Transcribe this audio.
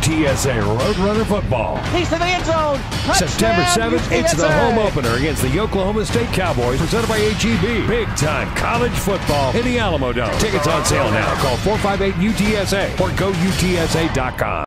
UTSA Roadrunner football. He's to the end zone. Touchdown, September 7th, UTSA. it's the home opener against the Oklahoma State Cowboys, presented by HEB. Big-time college football in the Alamo Dome. Tickets on sale now. Call 458-UTSA or go UTSA.com.